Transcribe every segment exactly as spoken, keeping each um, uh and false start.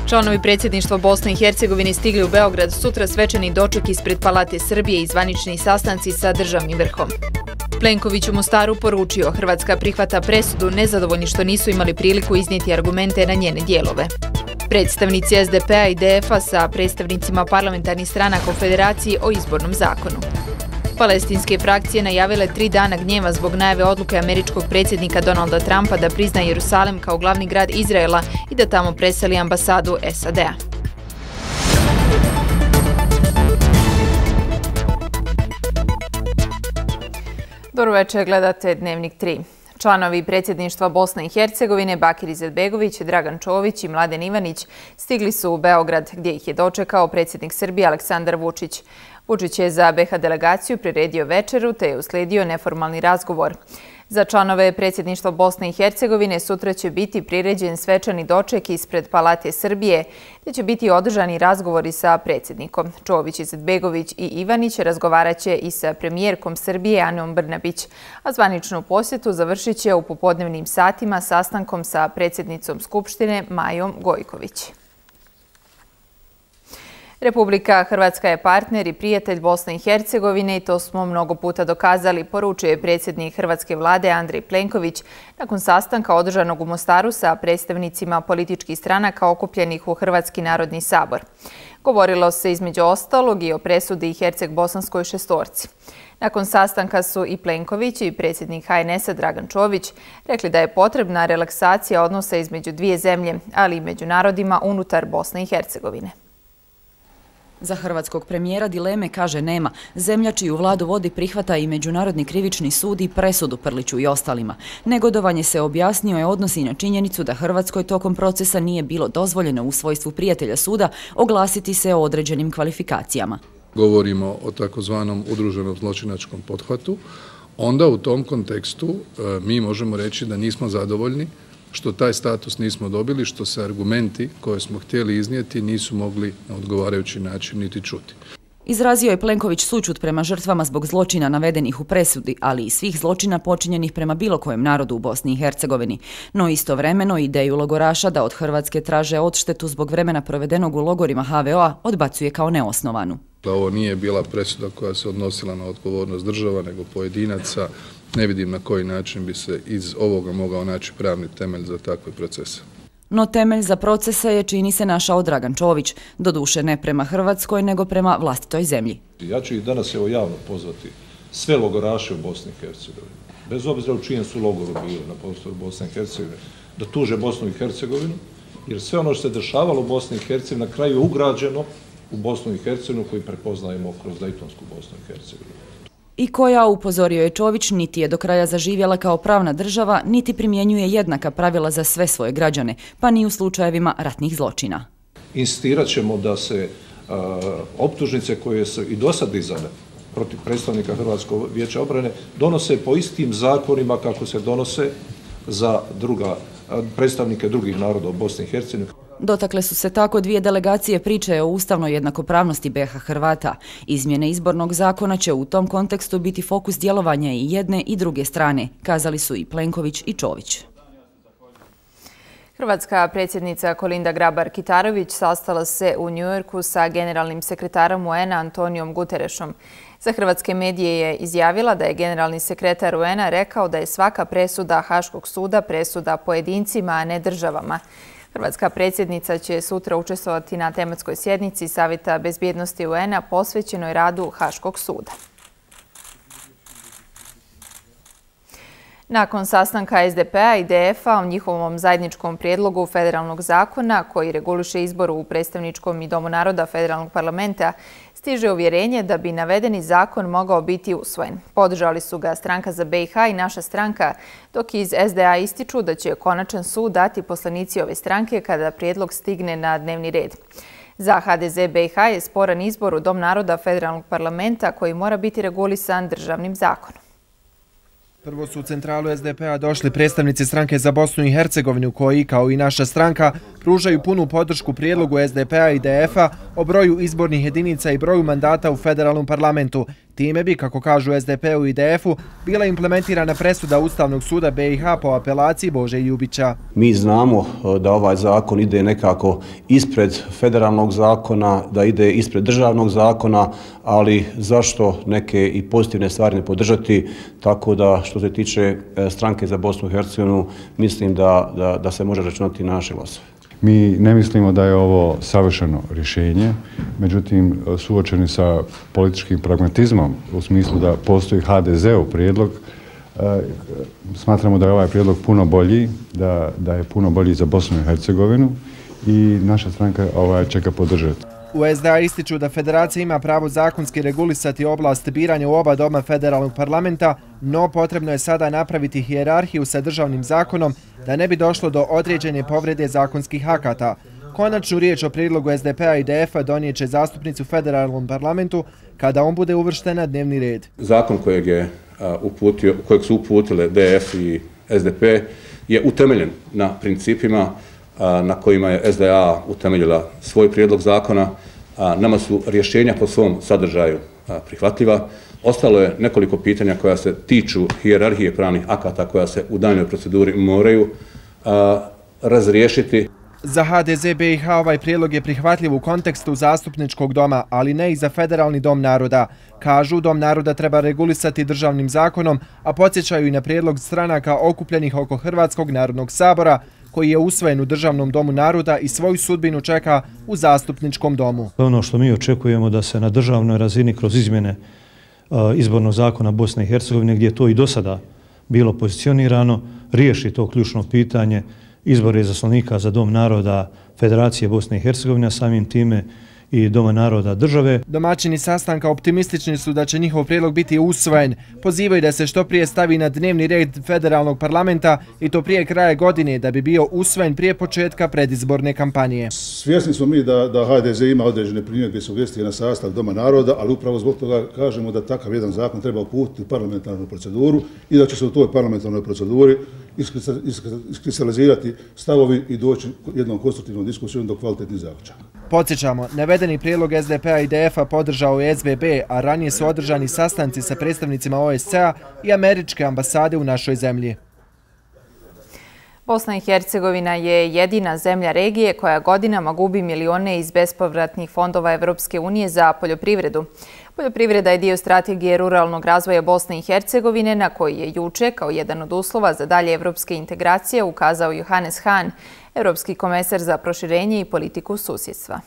Članovi predsjedništva Bosne i Hercegovine stigli u Beograd, sutra svečani doček ispred Palate Srbije i zvanični sastanci sa državnim vrhom. Plenković u Mostaru poručio, Hrvatska prihvata presudu, nezadovoljni što nisu imali priliku iznijeti argumente na njene dijelove. Predstavnici S D P-a i D F-a sa predstavnicima parlamentarnih stranaka u Federaciji o izbornom zakonu. Palestinske frakcije najavile tri dana gnjeva zbog najave odluke američkog predsjednika Donalda Trumpa da prizna Jerusalem kao glavni grad Izraela i da tamo preseli ambasadu S A D-a. Dobro večer, gledate Dnevnik tri. Članovi predsjedništva Bosne i Hercegovine Bakir Izetbegović, Dragan Čović i Mladen Ivanić stigli su u Beograd, gdje ih je dočekao predsjednik Srbije Aleksandar Vučić. Vučić je za B iH delegaciju priredio večeru te je uslijedio neformalni razgovor. Za članove predsjedništva Bosne i Hercegovine sutra će biti priređen svečani doček ispred Palate Srbije, gdje će biti održani razgovori sa predsjednikom. Čović, Izetbegović i Ivanić razgovarat će i sa premijerkom Srbije Anom Brnabić, a zvaničnu posjetu završit će u popodnevnim satima sastankom sa predsjednicom Skupštine Majom Gojković. Republika Hrvatska je partner i prijatelj Bosne i Hercegovine i to smo mnogo puta dokazali, poručuje predsjednik hrvatske vlade Andrej Plenković nakon sastanka održanog u Mostaru sa predstavnicima političkih stranaka okupljenih u Hrvatski narodni sabor. Govorilo se između ostalog i o presudi Herceg-bosanskoj šestorci. Nakon sastanka su i Plenković i predsjednik H N S-a Dragan Čović rekli da je potrebna relaksacija odnosa između dvije zemlje, ali i među narodima unutar Bosne i Hercegovine. Za hrvatskog premijera dileme, kaže, nema. Zemlja čiju vladu vodi prihvata i Međunarodni krivični sud i presudu Prliću i ostalima. Negodovanje se objasnio je odnosi na činjenicu da Hrvatskoj tokom procesa nije bilo dozvoljeno u svojstvu prijatelja suda oglasiti se o određenim kvalifikacijama. Govorimo o takozvanom udruženom zločinačkom pothvatu, onda u tom kontekstu mi možemo reći da nismo zadovoljni što taj status nismo dobili, što se argumenti koje smo htjeli iznijeti nisu mogli na odgovarajući način niti čuti. Izrazio je Plenković sućut prema žrtvama zbog zločina navedenih u presudi, ali i svih zločina počinjenih prema bilo kojem narodu u Bosni i Hercegovini. No istovremeno ideju logoraša da od Hrvatske traže odštetu zbog vremena provedenog u logorima H V O-a odbacuje kao neosnovanu. Ovo nije bila presuda koja se odnosila na odgovornost država, nego pojedinaca. Ne vidim na koji način bi se iz ovoga mogao naći pravni temelj za takve procese. No temelj za procese je, čini se, našao Dragan Čović, doduše ne prema Hrvatskoj, nego prema vlastitoj zemlji. Ja ću ih danas evo javno pozvati sve logoraše u Bosni i Hercegovini, bez obzira u čijem su logoru bili na prostoru Bosne i Hercegovine, da tuže Bosnu i Hercegovinu, jer sve ono što se dešavalo u Bosni i Hercegovini na kraju je ugrađeno u Bosnu i Hercegovinu koju prepoznajemo kroz Dejtonsku Bosnu i Hercegovinu. I koja, upozorio je Čović, niti je do kraja zaživjela kao pravna država, niti primjenjuje jednaka pravila za sve svoje građane, pa ni u slučajevima ratnih zločina. Insistirat ćemo da se a, optužnice koje su i dosad dizane protiv predstavnika Hrvatskog vijeća obrane donose po istim zakonima kako se donose za druga, a, predstavnike drugih naroda u Bosni i Hercegovini. Dotakle su se tako dvije delegacije priče o ustavnoj jednakopravnosti B iH Hrvata. Izmjene izbornog zakona će u tom kontekstu biti fokus djelovanja i jedne i druge strane, kazali su i Plenković i Čović. Hrvatska predsjednica Kolinda Grabar-Kitarović sastala se u Njujorku sa generalnim sekretarom U N-a Antonijom Guterešom. Za hrvatske medije je izjavila da je generalni sekretar U N-a rekao da je svaka presuda Haškog suda presuda pojedincima, a ne državama. Hrvatska predsjednica će sutra učestvovati na tematskoj sjednici Savjeta bezbjednosti U N-a posvećenoj radu Haškog suda. Nakon sastanka S D P-a i D F-a o njihovom zajedničkom prijedlogu federalnog zakona koji reguliše izbor u predstavničkom i Domu naroda federalnog parlamenta, stiže uvjerenje da bi navedeni zakon mogao biti usvojen. Podržali su ga Stranka za B iH i Naša stranka, dok iz S D A ističu da će konačan sud dati poslanici ove stranke kada prijedlog stigne na dnevni red. Za H D Z B iH je sporan izbor u Dom naroda federalnog parlamenta koji mora biti regulisan državnim zakonom. Prvo su u centralu S D P-a došli predstavnici Stranke za Bosnu i Hercegovinu koji, kao i Naša stranka, pružaju punu podršku prijedlogu S D P-a i D F-a o broju izbornih jedinica i broju mandata u federalnom parlamentu. Time bi, kako kažu S D P-u i D F-u, bila implementirana presuda Ustavnog suda B i H po apelaciji Bože Ljubića. Mi znamo da ovaj zakon ide nekako ispred federalnog zakona, da ide ispred državnog zakona, ali zašto neke i pozitivne stvari ne podržati, tako da što se tiče Stranke za Bosnu i Hercegovinu, mislim da, da, da se može računati na naše glasove. Mi ne mislimo da je ovo savršeno rješenje, međutim suočeni sa političkim pragmatizmom u smislu da postoji H D Z-ov prijedlog, smatramo da je ovaj prijedlog puno bolji, da, da je puno bolji za Bosnu i Hercegovinu i naša stranka ovaj će ga podržati. U S D A ističu da federacija ima pravo zakonski regulisati oblast biranja u oba doma federalnog parlamenta, no potrebno je sada napraviti hijerarhiju sa državnim zakonom da ne bi došlo do određene povrede zakonskih akata. Konačnu riječ o prijedlogu S D P-a i D F-a donijet će zastupnici u federalnom parlamentu kada on bude uvršten na dnevni red. Zakon kojeg, je, uputio, kojeg su uputile D F i S D P je utemeljen na principima na kojima je S D A utemeljila svoj prijedlog zakona. Nama su rješenja po svom sadržaju prihvatljiva. Ostalo je nekoliko pitanja koja se tiču hijerarhije pravnih akata koja se u daljnjoj proceduri moraju razriješiti. Za H D Z B i H ovaj prijedlog je prihvatljiv u kontekstu zastupničkog doma, ali ne i za federalni dom naroda. Kažu, dom naroda treba regulisati državnim zakonom, a podsjećaju i na prijedlog stranaka okupljenih oko Hrvatskog narodnog sabora, koji je usvojen u Državnom domu naroda i svoju sudbinu čeka u zastupničkom domu. Ono što mi očekujemo da se na državnoj razini kroz izmjene izbornog zakona Bosne i Hercegovine, gdje je to i do sada bilo pozicionirano, riješi to ključno pitanje izbora izaslanika za Dom naroda Federacije Bosne i Hercegovine, a samim time i Doma naroda države. Domaćini sastanka optimistični su da će njihov prijedlog biti usvojen. Pozivaju da se što prije stavi na dnevni red federalnog parlamenta i to prije kraja godine da bi bio usvojen prije početka predizborne kampanje. Svjesni smo mi da, da H D Z ima određene primjedbe i sugestije na sastav Doma naroda, ali upravo zbog toga kažemo da takav jedan zakon treba uputiti u parlamentarnu proceduru i da će se u toj parlamentarnoj proceduri iskristalizirati stavovi i doći jednom konstruktivnom diskusijom do kvalitetnih zaključaka. Podsjećamo, navedeni prijedlog S D P-a i D F-a podržao je S V B, a ranije su održani sastanci sa predstavnicima O S C E-a i američke ambasade u našoj zemlji. Bosna i Hercegovina je jedina zemlja regije koja godinama gubi milione iz bespovratnih fondova Evropske unije za poljoprivredu. Poljoprivreda je dio strategije ruralnog razvoja Bosne i Hercegovine, na koji je juče, kao jedan od uslova za dalje evropske integracije, ukazao Johannes Hahn, evropski komesar za proširenje i politiku susjedstva.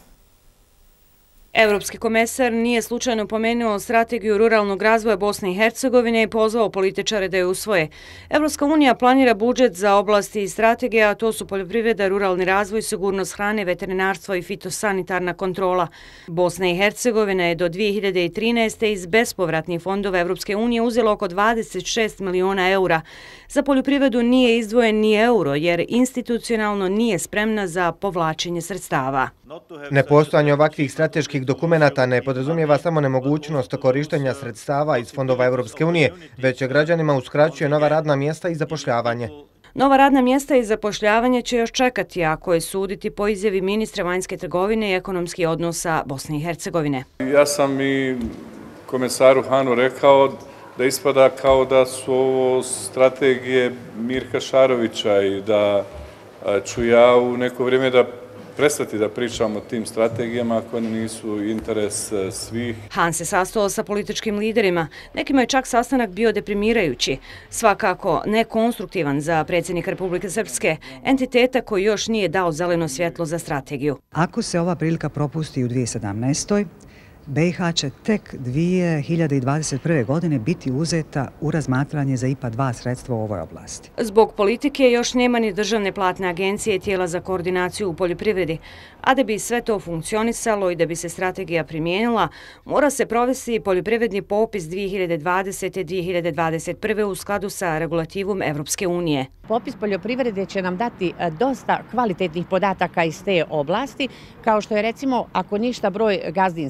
Evropski komesar nije slučajno pomenuo strategiju ruralnog razvoja Bosne i Hercegovine i pozvao političare da je usvoje. Evropska unija planira budžet za oblasti i strategije, a to su poljoprivreda, ruralni razvoj, sigurnost hrane, veterinarstvo i fitosanitarna kontrola. Bosna i Hercegovina je do dvije hiljade trinaeste. iz bespovratnih fondova Evropske unije uzela oko dvadeset šest miliona eura. Za poljoprivredu nije izdvojen ni euro, jer institucionalno nije spremna za povlačenje sredstava. Nepostojanje ovakvih strateških dokumenata ne podrazumijeva samo nemogućnost korištenja sredstava iz fondova Evropske unije, već građanima uskraćuje nova radna mjesta i zapošljavanje. Nova radna mjesta i zapošljavanje će još čekati, ako je suditi po izjavi ministra vanjske trgovine i ekonomskih odnosa Bosne i Hercegovine. Ja sam i komesaru Hanu rekao da ispada kao da su ovo strategije Mirka Šarovića i da ću ja u neko vrijeme da prestati da pričamo o tim strategijama ako one nisu interes svih. Han se sastao sa političkim liderima. Nekima je čak sastanak bio deprimirajući. Svakako nekonstruktivan za predsjednika Republike Srpske, entiteta koji još nije dao zeleno svjetlo za strategiju. Ako se ova prilika propusti u dvije hiljade sedamnaestoj. B i H će tek dvije hiljade dvadeset prve. godine biti uzeta u razmatranje za I P A dva sredstva u ovoj oblasti. Zbog politike još nema ni državne platne agencije i tijela za koordinaciju u poljoprivredi, a da bi sve to funkcionisalo i da bi se strategija primijenila, mora se provesti poljoprivredni popis dvije hiljade dvadesete. do dvije hiljade dvadeset prve. u skladu sa regulativom Evropske unije. Popis poljoprivrede će nam dati dosta kvalitetnih podataka iz te oblasti, kao što je recimo, ako ništa, broj gazdinstava, struktura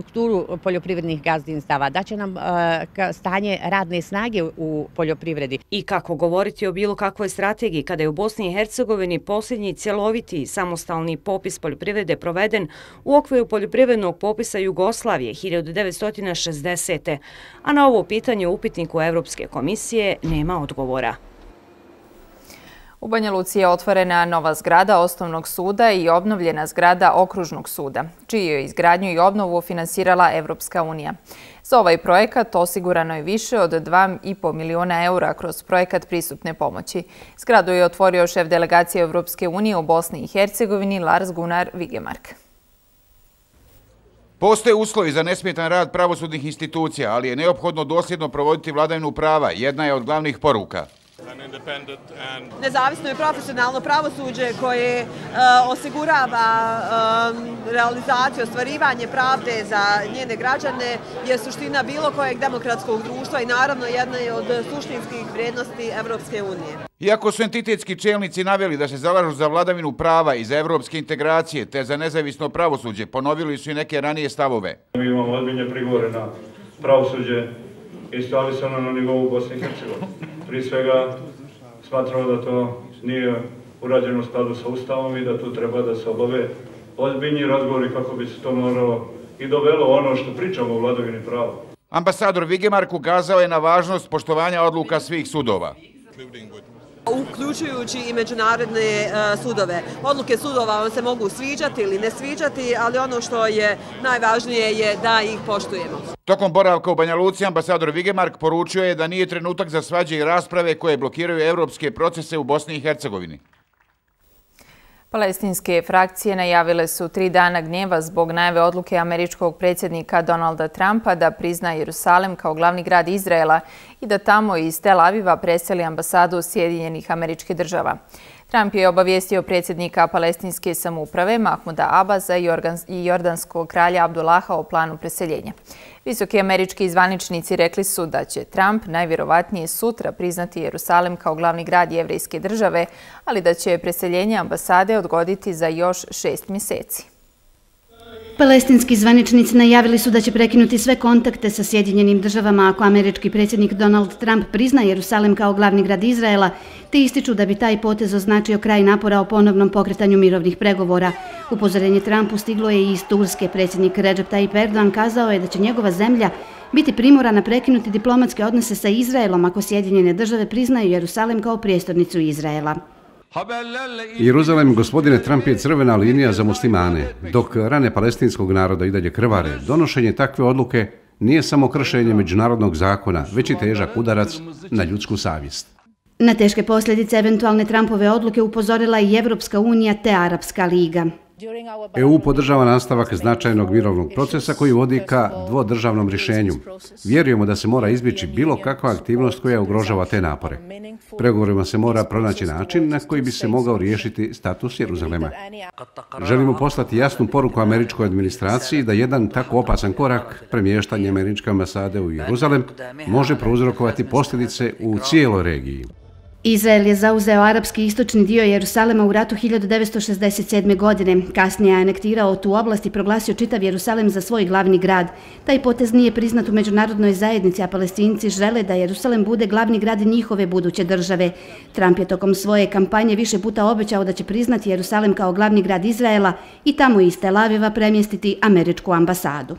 strukturu poljoprivrednih gazdinstava, daće nam stanje radne snage u poljoprivredi. I kako govoriti o bilo kakvoj strategiji kada je u Bosni i Hercegovini posljednji cjeloviti samostalni popis poljoprivrede proveden u okviru poljoprivrednog popisa Jugoslavije hiljadu devetsto šezdesete. A na ovo pitanje u upitniku Evropske komisije nema odgovora. U Banja Luci je otvorena nova zgrada Osnovnog suda i obnovljena zgrada Okružnog suda, čiju je izgradnju i obnovu finansirala Evropska unija. Za ovaj projekat osigurano je više od dva i po miliona eura kroz projekat pristupne pomoći. Zgradu je otvorio šef delegacije Evropske unije u Bosni i Hercegovini Lars Gunnar Vigemark. Postoje uslovi za nesmetan rad pravosudnih institucija, ali je neophodno dosljedno provoditi vladavinu prava. Jedna je od glavnih poruka. Nezavisno i profesionalno pravosuđe koje osigurava realizaciju, ostvarivanje pravde za njene građane je suština bilo kojeg demokratskog društva i naravno jedna je od suštinskih vrijednosti Evropske unije. Iako su entitetski čelnici naveli da se zalažu za vladavinu prava i za evropske integracije te za nezavisno pravosuđe, ponovili su i neke ranije stavove. Mi imamo ozbiljne prigovore na pravosuđe i stali su na nivou Bosne i Hercegovine. Prije svega smatramo da to nije urađeno u skladu sa Ustavom i da tu treba da se obave ozbiljni razgovori kako bi se to moralo i dovelo ono što pričamo o vladavini prava. Ambasador Vigemark ukazao je na važnost poštovanja odluka svih sudova. Uključujući i međunarodne sudove. Odluke sudova vam se mogu sviđati ili ne sviđati, ali ono što je najvažnije je da ih poštujemo. Tokom boravka u Banja Luci ambasador Vigemark poručio je da nije trenutak za svađe i rasprave koje blokiraju evropske procese u Bosni i Hercegovini. Palestinske frakcije najavile su tri dana gnjeva zbog najave odluke američkog predsjednika Donalda Trumpa da prizna Jerusalem kao glavni grad Izraela i da tamo iz Tel Aviva preseli ambasadu Sjedinjenih Američkih Država. Trump je obavijestio predsjednika palestinske samouprave Mahmuda Abasa i jordanskog kralja Abdullaha o planu preseljenja. Visoki američki zvaničnici rekli su da će Trump najvjerovatnije sutra priznati Jerusalem kao glavni grad jevrejske države, ali da će preseljenje ambasade odgoditi za još šest mjeseci. Palestinski zvaničnici najavili su da će prekinuti sve kontakte sa Sjedinjenim državama ako američki predsjednik Donald Trump prizna Jerusalem kao glavni grad Izraela, te ističu da bi taj potez označio kraj napora o ponovnom pokretanju mirovnih pregovora. Upozorenje Trumpu stiglo je i iz Turske. Predsjednik Recep Tayyip Erdogan kazao je da će njegova zemlja biti primorana prekinuti diplomatske odnose sa Izraelom ako Sjedinjene države priznaju Jerusalem kao prijestolnicu Izraela. Jeruzalem, gospodine Trump, je crvena linija za muslimane. Dok rane palestinskog naroda i dalje krvare, donošenje takve odluke nije samo kršenje međunarodnog zakona, već i težak udarac na ljudsku savjest. Na teške posljedice eventualne Trumpove odluke upozorila i Evropska unija te Arapska liga. E U podržava nastavak značajnog mirovnog procesa koji vodi ka dvodržavnom rješenju. Vjerujemo da se mora izbjeći bilo kakva aktivnost koja ugrožava te napore. Pregovorima se mora pronaći način na koji bi se mogao riješiti status Jeruzalema. Želimo poslati jasnu poruku američkoj administraciji da jedan tako opasan korak, premještanje američke ambasade u Jeruzalem, može prouzrokovati posljedice u cijeloj regiji. Izrael je zauzeo arapski istočni dio Jerusalema u ratu hiljadu devetsto šezdeset sedme. godine. Kasnije je anektirao tu oblast i proglasio čitav Jerusalem za svoj glavni grad. Taj potez nije priznat u međunarodnoj zajednici, a Palestinci žele da Jerusalem bude glavni grad njihove buduće države. Trump je tokom svoje kampanje više puta obećao da će priznati Jerusalem kao glavni grad Izraela i tamo iz Tel Aviva premjestiti američku ambasadu.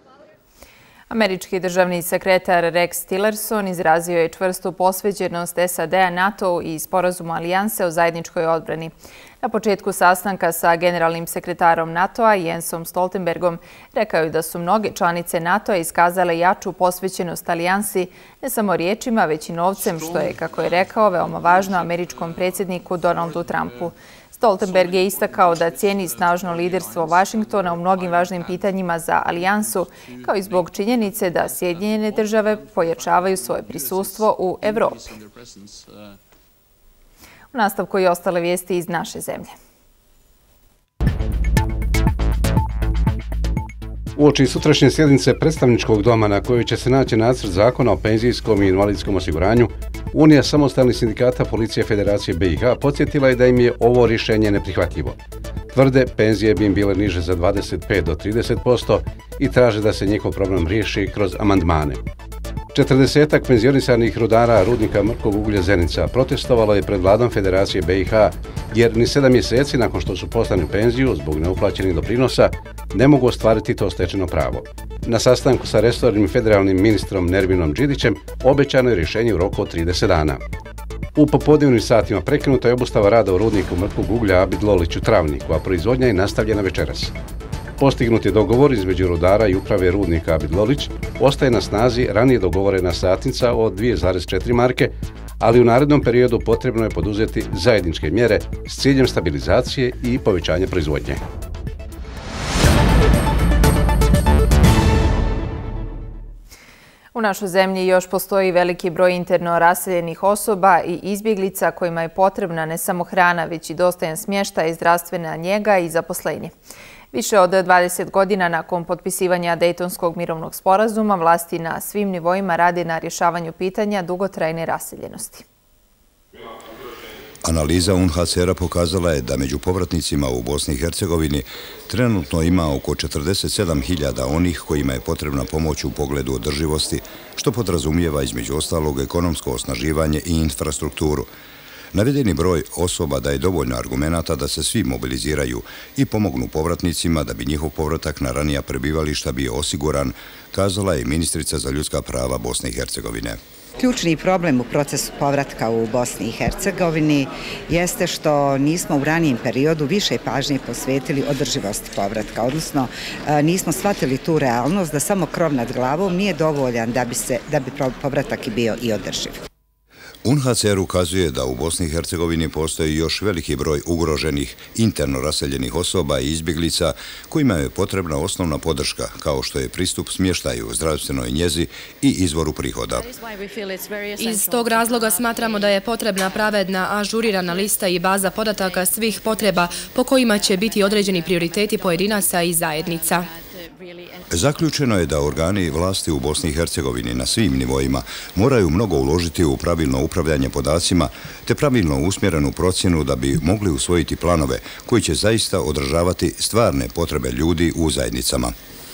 Američki državni sekretar Rex Tillerson izrazio je čvrstu posvećenost S A D-a NATO i sporazumu alijanse o zajedničkoj odbrani. Na početku sastanka sa generalnim sekretarom NATO-a Jensom Stoltenbergom rekao je da su mnoge članice NATO-a iskazale jaču posvećenost alijansi ne samo riječima, već i novcem, što je, kako je rekao, veoma važno američkom predsjedniku Donaldu Trumpu. Stoltenberg je istakao da cijeni snažno liderstvo Vašingtona u mnogim važnim pitanjima za alijansu, kao i zbog činjenice da Sjedinjene države pojačavaju svoje prisustvo u Evropi. U nastavku i ostale vijesti iz naše zemlje. Uoči sutrašnje sjednice predstavničkog doma na kojoj će se naći nacrt zakona o penzijskom i invalidskom osiguranju, Unija samostalnih sindikata Policije Federacije B i H podsjetila je da im je ovo rješenje neprihvatljivo. Tvrde, penzije bi im bile niže za dvadeset pet do trideset posto i traže da se njihov problem riješi kroz amandmane. Četrdesetak penzionisanih rudara rudnika mrkog uglja Zenica protestovalo je pred vladom Federacije B i H jer ni sedam mjeseci nakon što su poslani penziju zbog neuplaćenih doprinosa ne mogu ostvariti to stečeno pravo. Na sastanku sa resornim federalnim ministrom Nerminom Đidićem obećano je rješenje u roku od trideset dana. U popodnevnim satima prekinuta je obustava rada u rudniku mrkog uglja Abid Lolić u Travniku, a proizvodnja je nastavljena večeras. Postignut je dogovor između rudara i uprave rudnika Abid Lolić, ostaje na snazi ranije dogovorena satnica od dvije zarez četiri marke, ali u narednom periodu potrebno je poduzeti zajedničke mjere s ciljem stabilizacije i povećanja proizvodnje. U našoj zemlji još postoji veliki broj interno raseljenih osoba i izbjeglica kojima je potrebna ne samo hrana, već i dostojan smještaj, zdravstvena njega i zaposlenje. Više od dvadeset godina nakon potpisivanja Dejtonskog mirovnog sporazuma, vlasti na svim nivoima rade na rješavanju pitanja dugotrajne raseljenosti. Analiza U N H C R-a pokazala je da među povratnicima u Bosni i Hercegovini trenutno ima oko četrdeset sedam hiljada onih kojima je potrebna pomoć u pogledu održivosti, što podrazumijeva između ostalog ekonomsko osnaživanje i infrastrukturu. Navedeni broj osoba daje dovoljno argumenata da se svi mobiliziraju i pomognu povratnicima da bi njihov povratak na ranija prebivališta bio osiguran, kazala je ministrica za ljudska prava Bosne i Hercegovine. Ključni problem u procesu povratka u Bosni i Hercegovini jeste što nismo u ranijem periodu više pažnje posvetili održivosti povratka, odnosno nismo shvatili tu realnost da samo krov nad glavom nije dovoljan da bi, se, da bi povratak i bio i održiv. U N H C R ukazuje da u Bosni i Hercegovini postoji još veliki broj ugroženih interno raseljenih osoba i izbjeglica kojima je potrebna osnovna podrška, kao što je pristup smještaju, zdravstvenoj njezi i izvoru prihoda. Iz tog razloga smatramo da je potrebna pravedna, ažurirana lista i baza podataka svih potreba po kojima će biti određeni prioriteti pojedinaca i zajednica. Zaključeno je da organi vlasti u Bosni i Hercegovini na svim nivoima moraju mnogo uložiti u pravilno upravljanje podacima te pravilno usmjerenu procjenu da bi mogli usvojiti planove koji će zaista odražavati stvarne potrebe ljudi u zajednicama.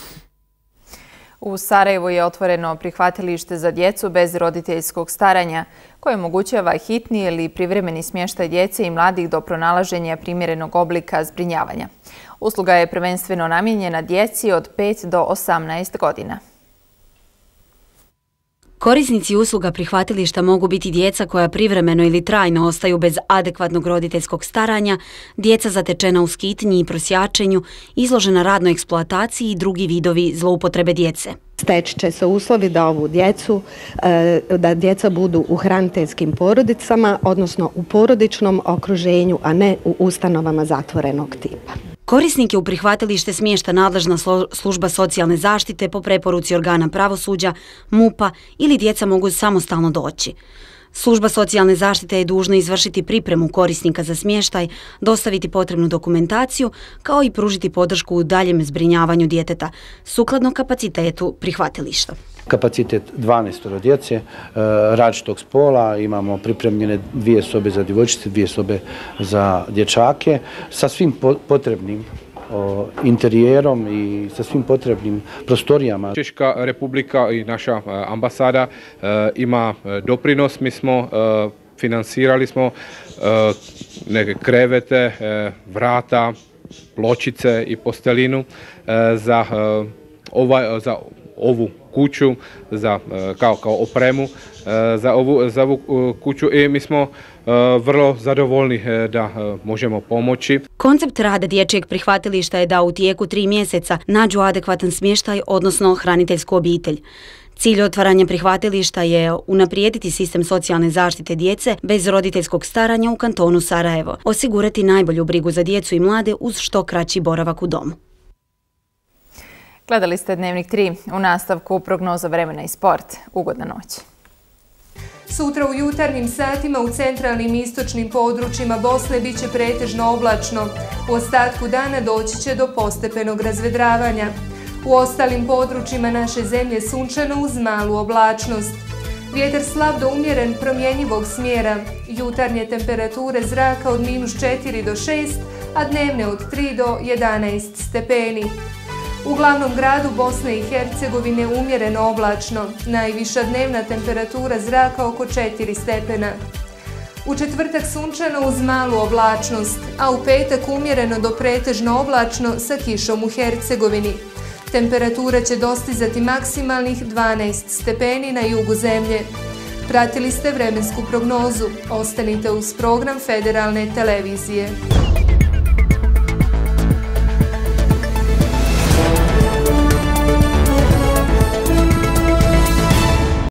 U Sarajevu je otvoreno prihvatilište za djecu bez roditeljskog staranja, koje omogućava hitni ili privremeni smještaj djece i mladih do pronalaženja primjerenog oblika zbrinjavanja. Usluga je prvenstveno namijenjena djeci od pet do osamnaest godina. Korisnici usluga prihvatilišta mogu biti djeca koja privremeno ili trajno ostaju bez adekvatnog roditeljskog staranja, djeca zatečena u skitnji i prosjačenju, izložena radnoj eksploataciji i drugi vidovi zloupotrebe djece. Steći će se uslovi da ovu djecu, da djeca budu u hraniteljskim porodicama, odnosno u porodičnom okruženju, a ne u ustanovama zatvorenog tipa. Korisnike u prihvatilište smješta nadležna služba socijalne zaštite po preporuci organa pravosuđa, MUP-a ili djeca mogu samostalno doći. Služba socijalne zaštite je dužna izvršiti pripremu korisnika za smještaj, dostaviti potrebnu dokumentaciju, kao i pružiti podršku u daljem zbrinjavanju djeteta, sukladno kapacitetu prihvatilišta. Kapacitet dvanaest djece različitog spola, imamo pripremljene dvije sobe za djevojčice, dvije sobe za dječake, sa svim potrebnim interijerom i sa svim potrebnim prostorijama. Češka republika i naša ambasada ima doprinos, mi smo financirali smo neke krevete, vrata, pločice i postelinu za ovaj za ovu kuću, za, kao, kao opremu za ovu, za ovu kuću i mi smo vrlo zadovoljni da možemo pomoći. Koncept rada dječjeg prihvatilišta je da u tijeku tri mjeseca nađu adekvatan smještaj, odnosno hraniteljsku obitelj. Cilj otvaranja prihvatilišta je unaprijediti sistem socijalne zaštite djece bez roditeljskog staranja u kantonu Sarajevo, osigurati najbolju brigu za djecu i mlade uz što kraći boravak u domu. Gledali ste Dnevnik tri, u nastavku prognoza vremena i sport. Ugodna noć. Sutra u jutarnjim satima u centralnim i istočnim područjima Bosne bit će pretežno oblačno. U ostatku dana doći će do postepenog razvedravanja. U ostalim područjima naše zemlje sunčano uz malu oblačnost. Vjetar slab do umjeren promjenjivog smjera. Jutarnje temperature zraka od minus četiri do šest, a dnevne od tri do jedanaest stepeni. U glavnom gradu Bosne i Hercegovine umjereno oblačno, najviša dnevna temperatura zraka oko četiri stepena. U četvrtak sunčano uz malu oblačnost, a u petak umjereno do pretežno oblačno sa kišom u Hercegovini. Temperatura će dostizati maksimalnih dvanaest stepeni na jugu zemlje. Pratili ste vremensku prognozu. Ostanite uz program Federalne televizije.